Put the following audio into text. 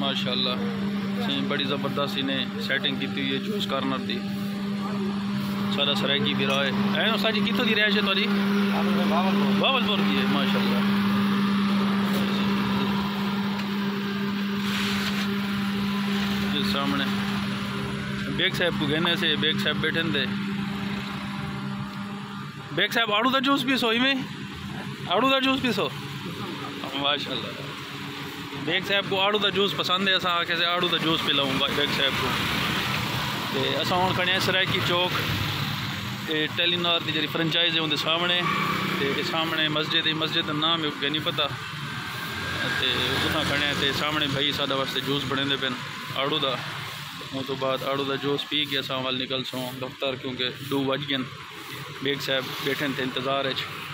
माशाल्लाह बड़ी ज़बरदस्त इन्हें सैटिंग की हुई है जूस कॉर्नर की। सारा सरायकी भी रहा है उस्ताद जी कितों की रहायश है थोड़ी? बावलपुर की है माशाल्लाह। सामने बेग साहब को कहने से बेग साहब बैठे थे। बेग साहब आड़ू का जूस पीसो में आड़ू का जूस पीसो माशाल्लाह। बेग साहब को आड़ू का जूस पसंद है। असा आके से आड़ू का जूस पिलाऊँ बेग साहब को। तो असा हूँ खड़े सरायकी चौक टेलीनॉर की जी फ्रेंचाइज है उनके सामने। तो सामने मस्जिद का नाम है नहीं पता। तो उतना खड़े तो सामने भाई साढ़े वास्ते जूस बने पे आड़ू का। उस तो बाद आड़ू का जूस पी के असा वाल निकल सो दफ्तर क्योंकि 2 बज गए। बेग साहब बैठे थे इंतज़ार।